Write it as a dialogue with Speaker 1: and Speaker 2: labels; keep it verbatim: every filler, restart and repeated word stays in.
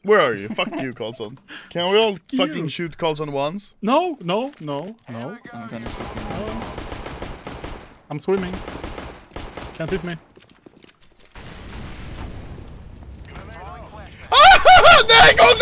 Speaker 1: Where are you? Fuck you, Carlsson. Can we all Fuck fucking you. shoot Carlsson once?
Speaker 2: No, no, no, no. I'm gonna shoot me. No. I'm swimming. Can't hit me.
Speaker 1: Nej, gå